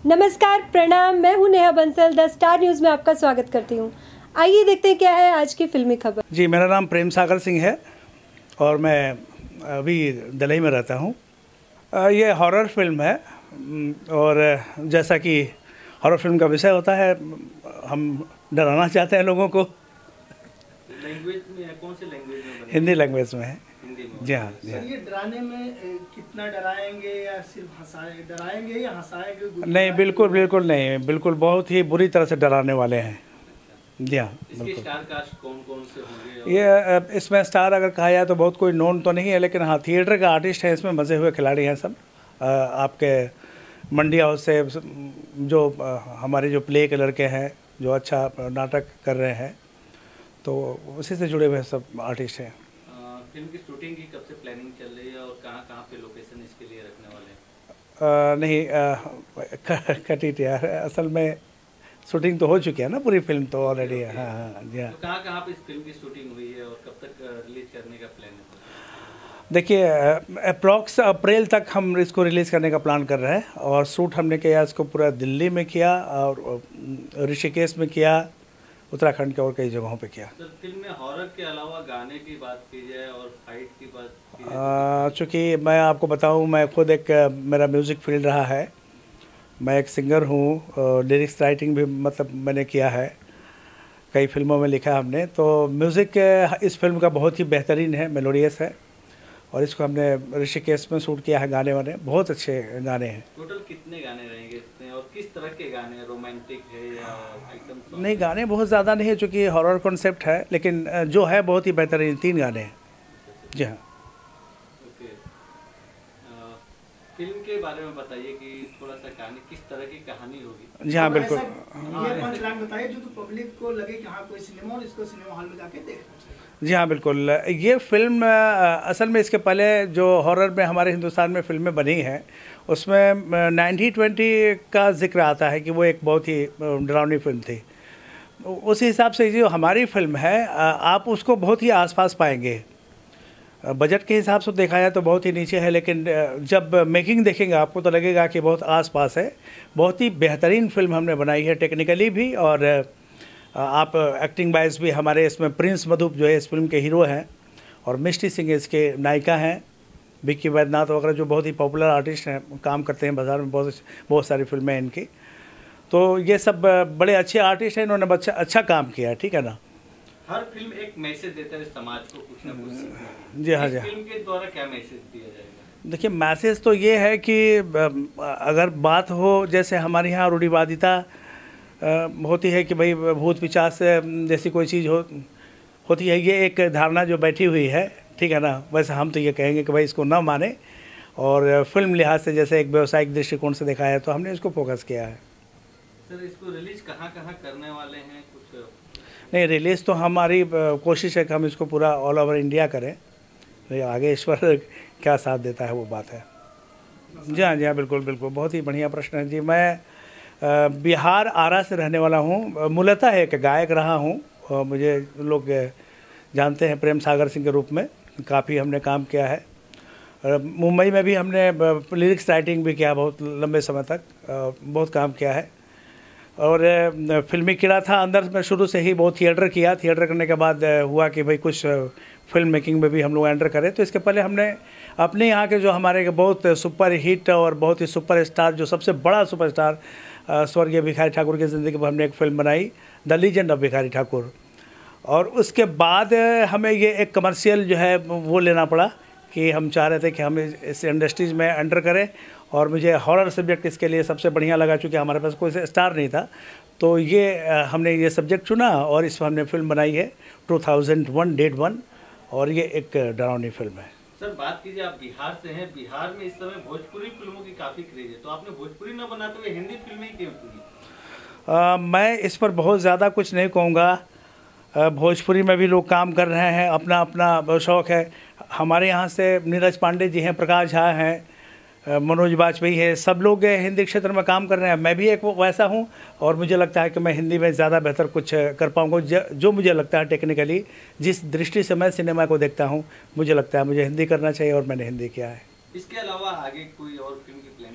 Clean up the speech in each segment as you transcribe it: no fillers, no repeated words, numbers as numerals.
नमस्कार, प्रणाम। मैं हूं Neha Bansal. The Star News में आपका स्वागत करती हूं। आइए देखते हैं क्या है आज की फिल्मी खबर। जी, मेरा नाम प्रेम सागर सिंह है और मैं अभी दिल्ली में रहता हूं। ये हॉरर फिल्म है और जैसा कि हॉरर फिल्म का विषय होता है, हम डराना चाहते हैं लोगों को। लैंग्वेज में कौन सी लैंग्वेज में बनी? हिंदी लैंग्वेज में है। हिंदी में। जी हाँ। सर, ये डराने में कितना डराएंगे या सिर्फ डराएंगे या हंसाएंगे? नहीं, बिल्कुल नहीं, बिल्कुल बहुत ही बुरी तरह से डराने वाले हैं। जी हाँ, इसके स्टार कास्ट कौन कौन से होंगे? ये इसमें स्टार अगर कहा जाए तो बहुत कोई नोन तो नहीं है, लेकिन हाँ, थिएटर का आर्टिस्ट है, इसमें मज़े हुए खिलाड़ी हैं सब। आपके मंडी हाउस से जो हमारे जो प्ले के लड़के हैं जो अच्छा नाटक कर रहे हैं, तो उसी से जुड़े हुए सब आर्टिस्ट हैं। फिल्म की शूटिंग की कब से प्लानिंग चल रही है और कहाँ पे लोकेशन इसके लिए रखने वाले हैं? कटिट यार, असल में शूटिंग तो हो चुकी है ना, पूरी फिल्म तो ऑलरेडी है। हाँ जी हाँ। तो कहाँ पे इस फिल्म की शूटिंग हुई है और कब तक रिलीज करने का प्लान है? देखिए, अप्रॉक्स अप्रैल तक हम इसको रिलीज़ करने का प्लान कर रहे हैं और शूट हमने किया इसको पूरा दिल्ली में किया और ऋषिकेश में किया, उत्तराखंड के और कई जगहों पे किया। सर, फिल्म में हॉरर के अलावा गाने की बात की जाए और फाइट की बात की जाए? चूँकि मैं आपको बताऊं, मैं खुद एक मेरा म्यूज़िक फील्ड रहा है। मैं एक सिंगर हूँ, लिरिक्स राइटिंग भी मतलब मैंने किया है, कई फिल्मों में लिखा है हमने। तो म्यूज़िक इस फिल्म का बहुत ही बेहतरीन है, मेलोडियस है और इसको हमने ऋषिकेश में शूट किया है। गाने वाने बहुत अच्छे गाने हैं। टोटल कितने गाने रहेंगे इसमें और किस तरह के गाने? रोमांटिक है या आइटम सॉन्ग? नहीं, गाने बहुत ज़्यादा नहीं है चूँकि हॉरर कॉन्सेप्ट है, लेकिन जो है बहुत ही बेहतरीन 3 गाने हैं। जी हाँ। ओके, फिल्म के बारे में बताइए कि थोड़ा सा कहानी, किस तरह की कहानी होगी? जी हाँ, बिल्कुल। ये पंचलाइन बताइए जो कि पब्लिक को लगे कि हाँ कोई सिनेमा और इसको सिनेमा हॉल में जाके देखना चाहिए। जी हाँ, बिल्कुल। ये फिल्म असल में इसके पहले जो हॉरर में हमारे हिंदुस्तान में फिल्में बनी हैं, उसमें 1920 का जिक्र आता है कि वो एक बहुत ही डरावनी फिल्म थी। उस हिसाब से जो हमारी फिल्म है, आप उसको बहुत ही आसपास पाएंगे। बजट के हिसाब से देखा जाए तो बहुत ही नीचे है, लेकिन जब मेकिंग देखेंगे आपको तो लगेगा कि बहुत आसपास है। बहुत ही बेहतरीन फिल्म हमने बनाई है, टेक्निकली भी और आप एक्टिंग वाइज भी। हमारे इसमें प्रिंस मधुप जो है इस फिल्म के हीरो हैं और मिष्टी सिंह इसके नायिका हैं। विक्की वैद्यनाथ वगैरह जो बहुत ही पॉपुलर आर्टिस्ट हैं, काम करते हैं बाज़ार में, बहुत सारी फिल्में हैं इनकी। तो ये सब बड़े अच्छे आर्टिस्ट हैं, इन्होंने अच्छा काम किया है। ठीक है ना। हर फिल्म एक मैसेज देता है समाज को, कुछ ना कुछ सीखने। जी हाँ, जी हाँ। फिल्म के द्वारा क्या मैसेज दिया जाएगा? देखिए, मैसेज तो ये है कि अगर बात हो, जैसे हमारे यहाँ रूढ़िवादिता होती है कि भाई भूत पिशाच जैसी कोई चीज़ होती है, ये एक धारणा जो बैठी हुई है। ठीक है ना। वैसे हम तो ये कहेंगे कि भाई इसको ना माने और फिल्म लिहाज से जैसे एक व्यावसायिक दृष्टिकोण से देखा है तो हमने इसको फोकस किया है। सर, इसको रिलीज कहाँ करने वाले हैं कुछ? नहीं, रिलीज़ तो हमारी कोशिश है कि हम इसको पूरा ऑल ओवर इंडिया करें। तो आगे ईश्वर क्या साथ देता है वो बात है। जी हाँ, जी हाँ, बिल्कुल बिल्कुल। बहुत ही बढ़िया प्रश्न है जी। मैं बिहार आरा से रहने वाला हूँ, मूलतः एक गायक रहा हूँ और मुझे लोग जानते हैं प्रेम सागर सिंह के रूप में। काफ़ी हमने काम किया है। मुंबई में भी हमने लिरिक्स राइटिंग भी किया बहुत लंबे समय तक, बहुत काम किया है। और फिल्मी कीड़ा था अंदर में, शुरू से ही बहुत थिएटर किया। थिएटर करने के बाद हुआ कि भाई कुछ फिल्म मेकिंग में भी हम लोग एंटर करें। तो इसके पहले हमने अपने यहाँ के जो हमारे बहुत सुपर हिट और बहुत ही सुपर स्टार, जो सबसे बड़ा सुपरस्टार स्वर्गीय भिखारी ठाकुर की ज़िंदगी पर हमने एक फिल्म बनाई, the legend of Bhikhari Thakur. और उसके बाद हमें ये एक कमर्शियल जो है वो लेना पड़ा कि हम चाह रहे थे कि हम इस इंडस्ट्रीज़ में एंटर करें। और मुझे हॉरर सब्जेक्ट इसके लिए सबसे बढ़िया लगा, चूँकि हमारे पास कोई स्टार नहीं था। तो ये हमने ये सब्जेक्ट चुना और इस पर हमने फिल्म बनाई है 2001 डेट 1, और ये एक डरावनी फिल्म है। सर, बात कीजिए, आप बिहार से हैं। बिहार में इस समय भोजपुरी फिल्मों की काफ़ी क्रेज है, तो आपने भोजपुरी न बनाते हुए हिंदी फिल्में क्यों चुनी? मैं इस पर बहुत ज़्यादा कुछ नहीं कहूँगा। भोजपुरी में भी लोग काम कर रहे हैं, अपना अपना शौक़ है। हमारे यहाँ से नीरज पांडे जी हैं, प्रकाश झा हैं, मनोज वाजपेयी है, सब लोग हिंदी क्षेत्र में काम कर रहे हैं। मैं भी एक वैसा हूँ और मुझे लगता है कि मैं हिंदी में ज़्यादा बेहतर कुछ कर पाऊँगा। जो मुझे लगता है टेक्निकली, जिस दृष्टि से मैं सिनेमा को देखता हूँ, मुझे लगता है मुझे हिंदी करना चाहिए और मैंने हिंदी किया है। इसके अलावा आगे कोई और फिल्म की प्लानिंग चल रही है?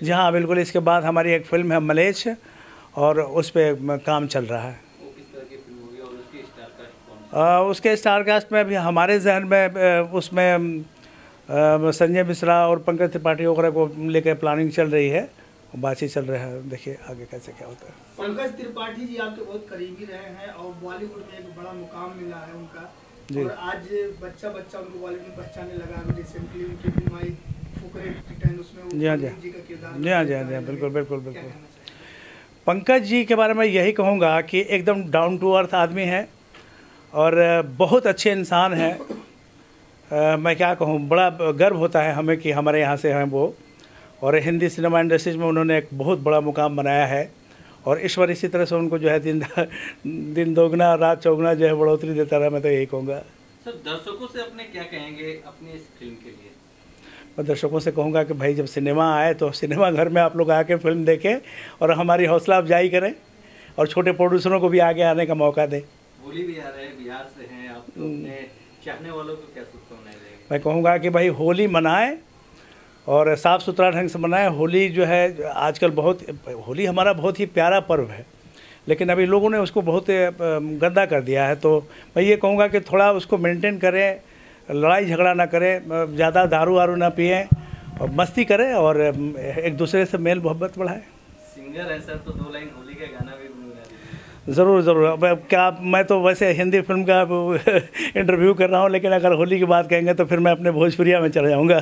लिए? जी हाँ बिल्कुल, इसके बाद हमारी एक फिल्म है मलेच्छ, और उस पर काम चल रहा है। वो किस तरह की फिल्म होगी और उसकी स्टार कास्ट कौन? उसके स्टार कास्ट में अभी हमारे जहन में उसमें संजय मिश्रा और पंकज त्रिपाठी वगैरह को लेकर प्लानिंग चल रही है, बातचीत चल रहा है, देखिए आगे कैसे क्या होता है। पंकज त्रिपाठी जी आपके बहुत करीबी रहे हैं और बॉलीवुड में एक बड़ा मुकाम मिला है उनका, और आज बच्चा उनको बॉलीवुड में पहचाने लगा। रिसेंटली उनकी फिल्म आई फुकरे रिटर्न, उसमें वो जी हाँ जी का किरदार। जी हाँ जी हाँ जी हाँ बिल्कुल बिल्कुल बिल्कुल। पंकज जी के बारे में यही कहूँगा कि एकदम डाउन टू अर्थ आदमी है और बहुत अच्छे इंसान हैं। मैं क्या कहूँ, बड़ा गर्व होता है हमें कि हमारे यहाँ से हैं वो, और हिंदी सिनेमा इंडस्ट्रीज में उन्होंने एक बहुत बड़ा मुकाम बनाया है, और ईश्वर इसी तरह से उनको जो है दिन दोगुना रात चौगुना जो है बढ़ोतरी देता रहा, मैं तो यही कहूँगा। सर दर्शकों से अपने क्या कहेंगे अपनी इस फिल्म के लिए? मैं दर्शकों से कहूँगा कि भाई जब सिनेमा आए तो सिनेमा घर में आप लोग आके फिल्म देखें और हमारी हौसला अफजाई करें, और छोटे प्रोड्यूसरों को भी आगे आने का मौका दें। होली भी आ रहे हैं, बिहार से हैं आप, तो अपने चाहने वालों को क्या शुभकामनाएं देंगे? मैं कहूँगा कि भाई होली मनाएं और साफ़ सुथरा ढंग से मनाएं। होली जो है आजकल होली हमारा बहुत ही प्यारा पर्व है, लेकिन अभी लोगों ने उसको बहुत गंदा कर दिया है। तो मैं ये कहूँगा कि थोड़ा उसको मेंटेन करें, लड़ाई झगड़ा ना करें, ज़्यादा दारू वारू ना पिएं, और मस्ती करें और एक दूसरे से मेल मोहब्बत बढ़ाएं। सिंगर है सर, तो 2 लाइन होली का गाना भी गुनगुना दीजिए। ज़रूर ज़रूर। अब क्या, मैं तो वैसे हिंदी फिल्म का इंटरव्यू कर रहा हूँ, लेकिन अगर होली की बात कहेंगे तो फिर मैं अपने भोजपुरिया में चला जाऊँगा।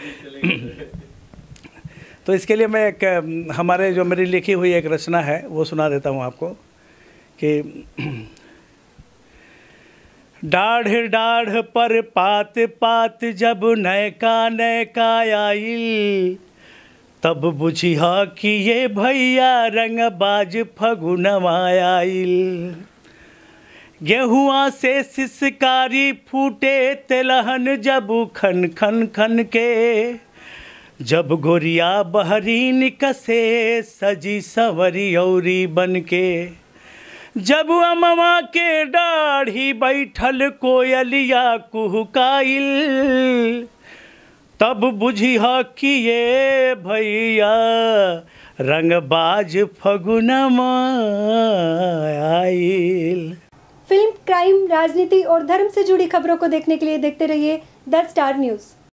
तो इसके लिए मैं एक हमारे जो मेरी लिखी हुई एक रचना है वो सुना देता हूँ आपको कि डाढ़ डाढ़ पर पात पात जब नयका नयका आइल, तब बुझिया कि ये भैया रंगबाज फगुनवा आइल। गेहुआ से सिसकारी फूटे तेलहन जब खन खन खन के, जब गोरिया बहरीन कसे सजी सवरी औरी बन के, जब अमवा के डाढ़ी बैठल कोयलिया कुहकाइल, तब बुझिया कि ये भैया रंगबाज फगुनमा आइल। फिल्म, क्राइम, राजनीति और धर्म से जुड़ी खबरों को देखने के लिए देखते रहिए द स्टार न्यूज़।